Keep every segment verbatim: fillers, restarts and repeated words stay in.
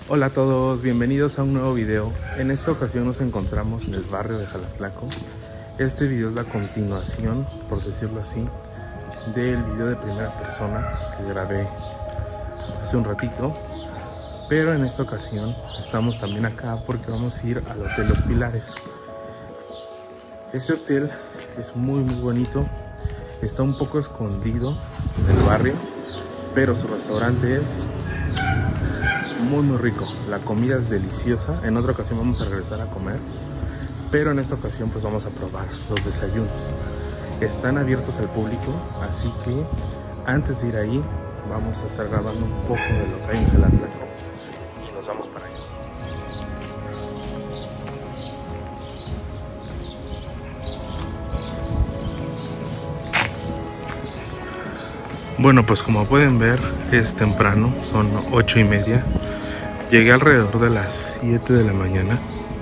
Hola a todos, bienvenidos a un nuevo video. En esta ocasión nos encontramos en el barrio de Jalatlaco. Este video es la continuación, por decirlo así, del video de primera persona que grabé hace un ratito. Pero en esta ocasión estamos también acá porque vamos a ir al Hotel Los Pilares. Este hotel es muy muy bonito, está un poco escondido del barrio, pero su restaurante es muy muy rico, la comida es deliciosa. En otra ocasión vamos a regresar a comer, pero en esta ocasión pues vamos a probar los desayunos. Están abiertos al público, así que antes de ir ahí vamos a estar grabando un poco de lo que hay en Jalatlaco y nos vamos para allá. Bueno, pues como pueden ver es temprano, son ocho y media. Llegué alrededor de las siete de la mañana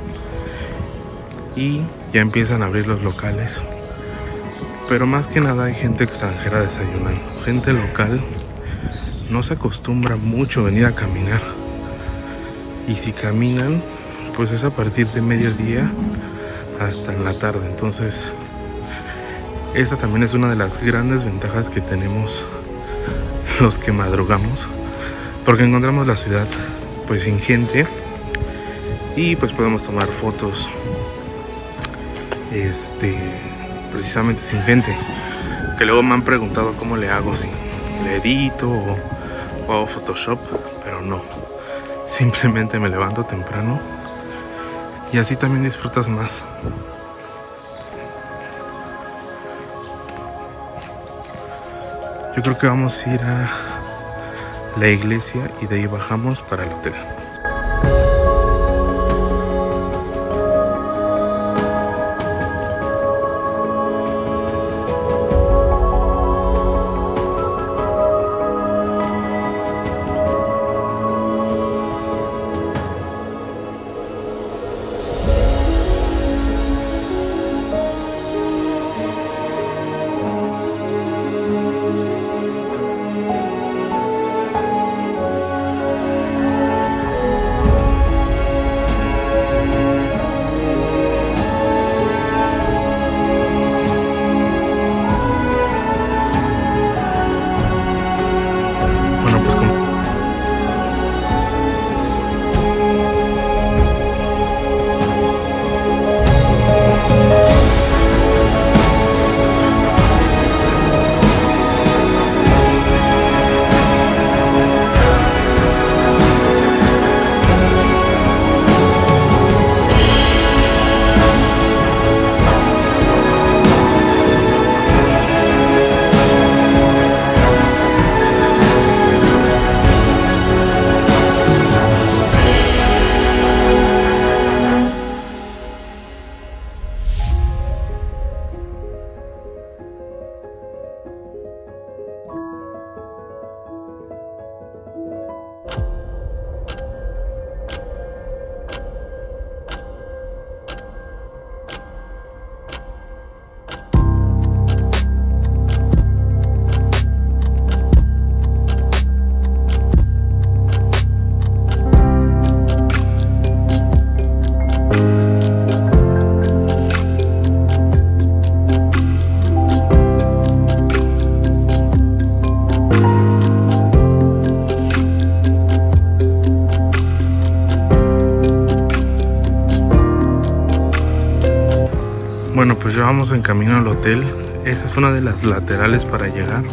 y ya empiezan a abrir los locales. Pero más que nada hay gente extranjera desayunando. Gente local no se acostumbra mucho a venir a caminar. Y si caminan, pues es a partir de mediodía hasta en la tarde. Entonces, esa también es una de las grandes ventajas que tenemos los que madrugamos, porque encontramos la ciudad pues sin gente y pues podemos tomar fotos este precisamente sin gente, que luego me han preguntado cómo le hago, si le edito o, o hago Photoshop, pero no, simplemente me levanto temprano y así también disfrutas más. Yo creo que vamos a ir a la iglesia y de ahí bajamos para el hotel. Bueno, pues ya vamos en camino al hotel. Esa es una de las laterales para llegar.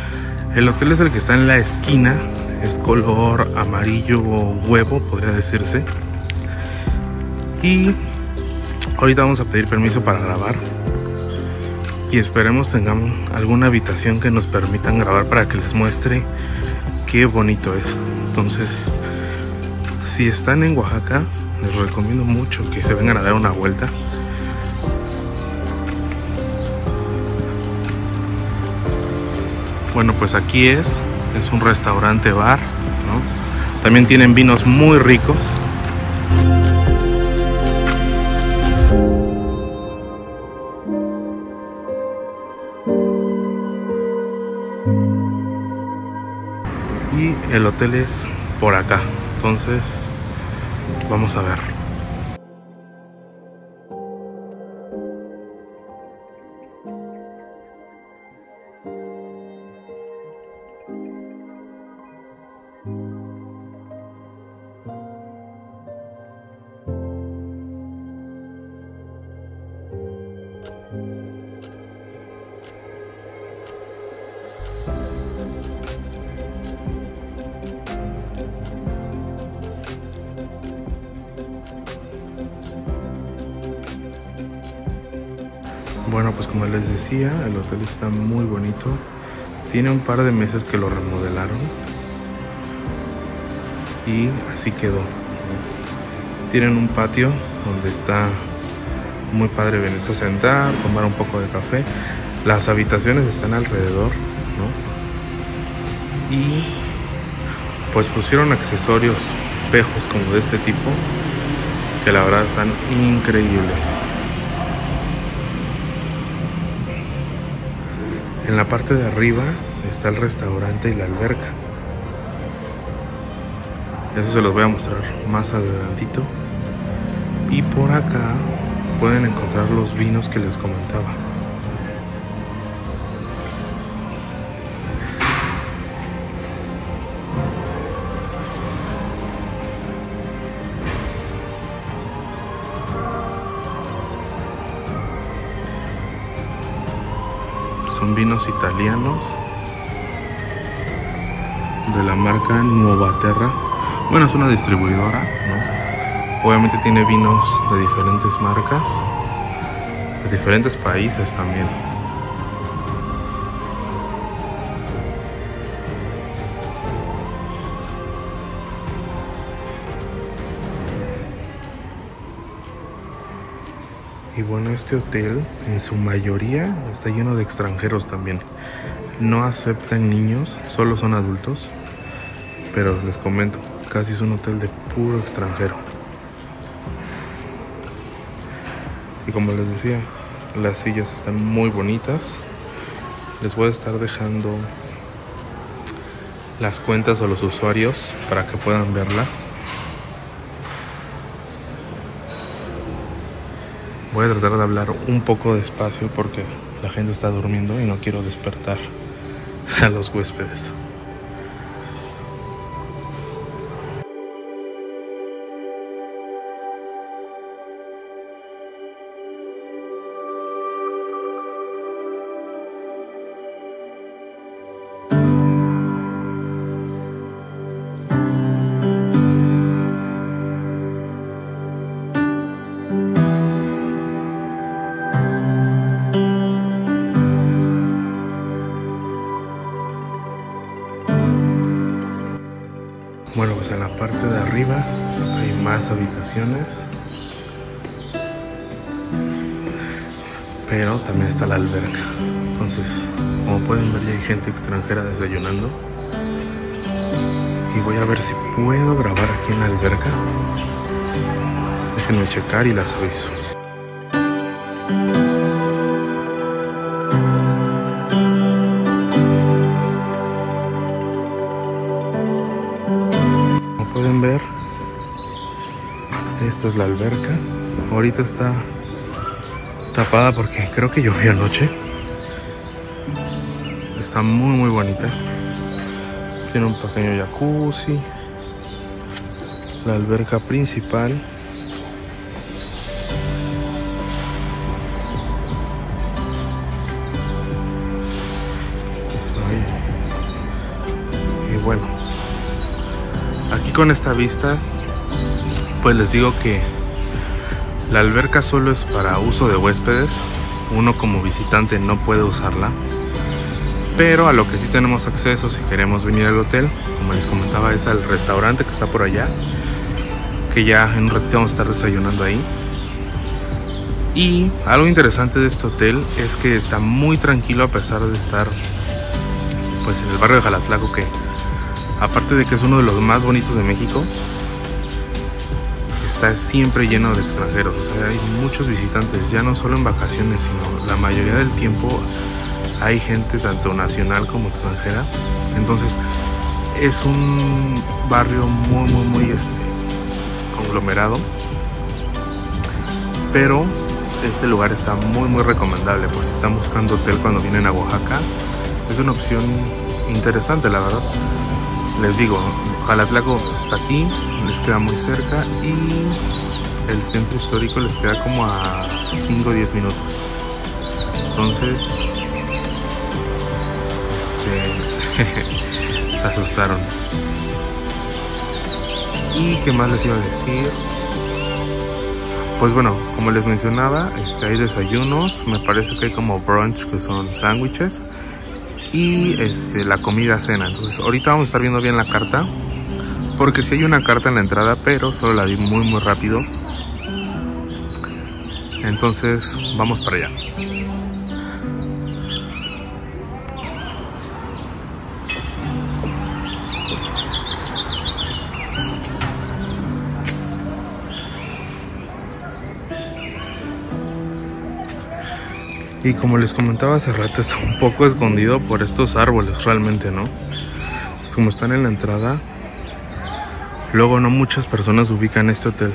El hotel es el que está en la esquina. Es color amarillo huevo, podría decirse. Y ahorita vamos a pedir permiso para grabar. Y esperemos tengamos alguna habitación que nos permitan grabar para que les muestre qué bonito es. Entonces, si están en Oaxaca, les recomiendo mucho que se vengan a dar una vuelta. Bueno, pues aquí es, es un restaurante bar, ¿no? También tienen vinos muy ricos. Y el hotel es por acá, entonces Vamos a ver. Bueno, pues como les decía, el hotel está muy bonito. Tiene un par de meses que lo remodelaron y así quedó. Tienen un patio donde está muy padre venirse a sentar, tomar un poco de café. Las habitaciones están alrededor, ¿no? Y pues pusieron accesorios, espejos como de este tipo, que la verdad están increíbles. En la parte de arriba está el restaurante y la alberca. Eso se los voy a mostrar más adelantito. Y por acá pueden encontrar los vinos que les comentaba. Son vinos italianos de la marca Nuovaterra. Bueno, es una distribuidora, ¿no? Obviamente tiene vinos de diferentes marcas, de diferentes países también. Y bueno, este hotel en su mayoría está lleno de extranjeros también. No aceptan niños, solo son adultos. Pero les comento, casi es un hotel de puro extranjero. Y como les decía, las sillas están muy bonitas. Les voy a estar dejando las cuentas o los usuarios para que puedan verlas. Voy a tratar de hablar un poco despacio porque la gente está durmiendo y no quiero despertar a los huéspedes. Bueno, pues en la parte de arriba hay más habitaciones, pero también está la alberca. Entonces, como pueden ver, ya hay gente extranjera desayunando. Y voy a ver si puedo grabar aquí en la alberca. Déjenme checar y las aviso. Pueden ver, esta es la alberca. Ahorita está tapada porque creo que llovió anoche. Está muy muy bonita. Tiene un pequeño jacuzzi. La alberca principal. Ahí. Y bueno, aquí con esta vista, pues les digo que la alberca solo es para uso de huéspedes. Uno como visitante no puede usarla. Pero a lo que sí tenemos acceso si queremos venir al hotel, como les comentaba, es al restaurante que está por allá, que ya en un ratito vamos a estar desayunando ahí. Y algo interesante de este hotel es que está muy tranquilo a pesar de estar pues en el barrio de Jalatlaco, que aparte de que es uno de los más bonitos de México, está siempre lleno de extranjeros. O sea, hay muchos visitantes, ya no solo en vacaciones, sino la mayoría del tiempo hay gente tanto nacional como extranjera. Entonces es un barrio muy muy muy este conglomerado, pero este lugar está muy muy recomendable por si están buscando hotel cuando vienen a Oaxaca. Es una opción interesante, la verdad. Les digo, Jalatlako está aquí, les queda muy cerca, y el centro histórico les queda como a cinco o diez minutos. Entonces este, se asustaron. ¿Y qué más les iba a decir? Pues bueno, como les mencionaba, este, hay desayunos, me parece que hay como brunch, que son sándwiches, y este, la comida cena. Entonces ahorita vamos a estar viendo bien la carta, porque sí hay una carta en la entrada, pero solo la vi muy muy rápido. Entonces vamos para allá. Y como les comentaba hace rato, está un poco escondido por estos árboles realmente, ¿no? Como están en la entrada, luego no muchas personas ubican este hotel.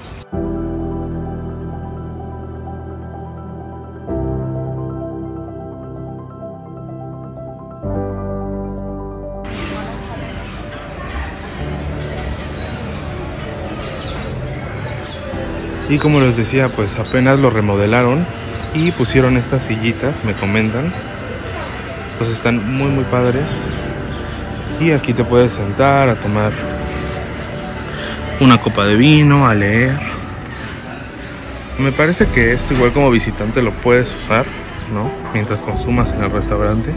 Y como les decía, pues apenas lo remodelaron y pusieron estas sillitas, me comentan. Pues están muy muy padres. Y aquí te puedes sentar a tomar una copa de vino, a leer. Me parece que esto igual como visitante lo puedes usar, ¿no? Mientras consumas en el restaurante.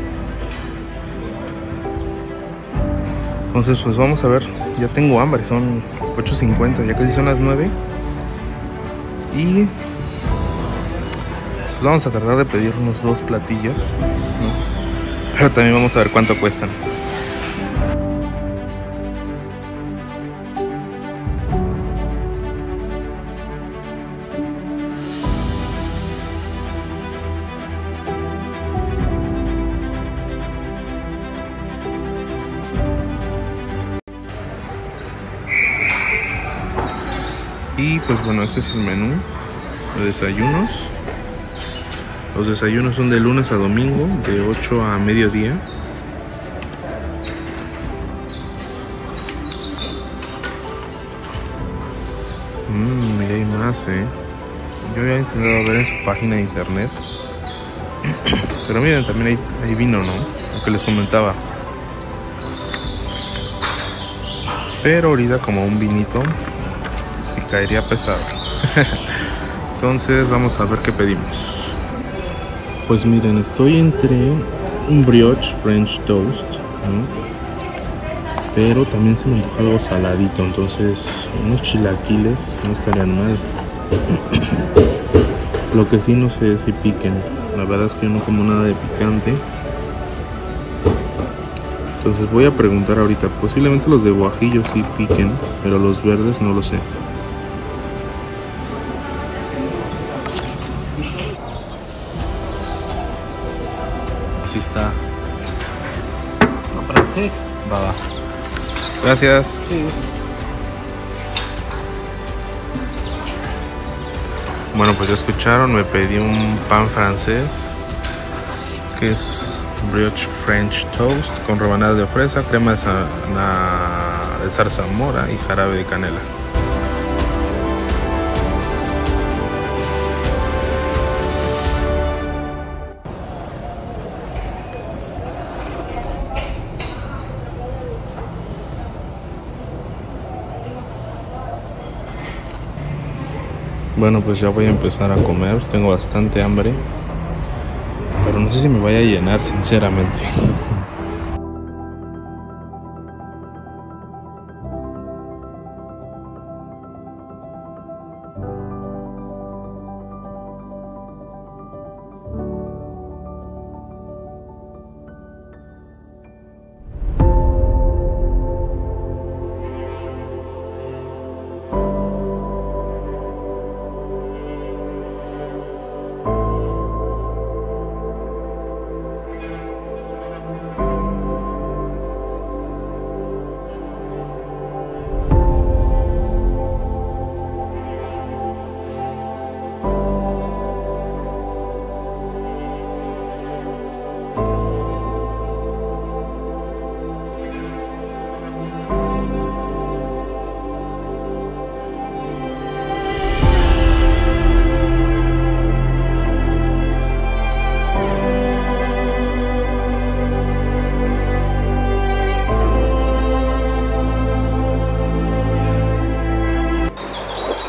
Entonces pues vamos a ver. Ya tengo hambre, son ocho cincuenta, ya casi son las nueve. Y pues vamos a tratar de pedir unos dos platillos, ¿no? Pero también vamos a ver cuánto cuestan. Y pues bueno, este es el menú de desayunos. Los desayunos son de lunes a domingo, de ocho a mediodía. Mmm, y hay más, eh. Yo había intentado ver en su página de internet. Pero miren, también hay, hay vino, ¿no? Lo que les comentaba. Pero ahorita como un vinito sí caería pesado. Entonces vamos a ver qué pedimos. Pues miren, estoy entre un brioche French toast, ¿no? Pero también se me antoja algo saladito, entonces unos chilaquiles no estarían mal. Lo que sí no sé es si piquen. La verdad es que yo no como nada de picante. Entonces voy a preguntar ahorita. Posiblemente los de guajillo sí piquen, pero los verdes no lo sé. Así está. ¿No francés? Va, va. Gracias. Sí. Bueno, pues ya escucharon, me pedí un pan francés, que es brioche French toast con rebanadas de fresa, crema de, sa de zarzamora y jarabe de canela. Bueno, pues ya voy a empezar a comer, tengo bastante hambre, pero no sé si me vaya a llenar, sinceramente.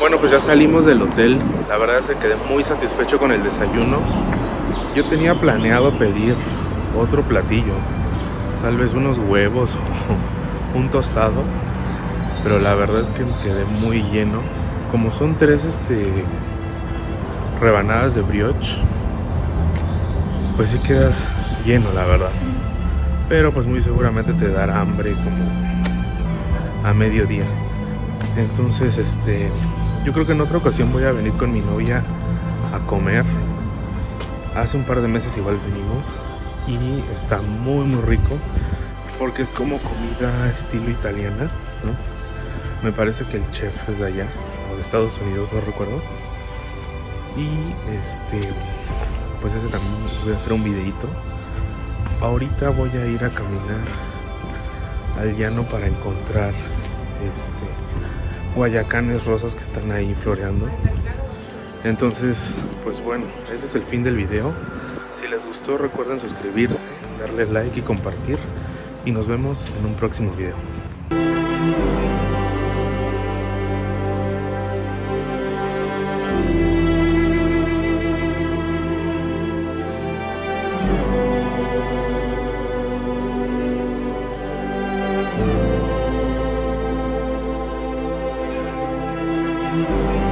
bueno, pues ya salimos del hotel. La verdad es que quedé muy satisfecho con el desayuno. Yo tenía planeado pedir otro platillo, tal vez unos huevos o un tostado, pero la verdad es que me quedé muy lleno. Como son tres este, rebanadas de brioche, pues sí quedas lleno, la verdad. Pero pues muy seguramente te dará hambre como a mediodía. Entonces, este, yo creo que en otra ocasión voy a venir con mi novia a comer. Hace un par de meses igual venimos y está muy muy rico porque es como comida estilo italiana, ¿no? Me parece que el chef es de allá o de Estados Unidos, no recuerdo. Y este, pues ese también voy a hacer un videito. Ahorita voy a ir a caminar al llano para encontrar este guayacanes rosas que están ahí floreando. Entonces, pues bueno, ese es el fin del video. Si les gustó, recuerden suscribirse, darle like y compartir. Y nos vemos en un próximo video. Thank you.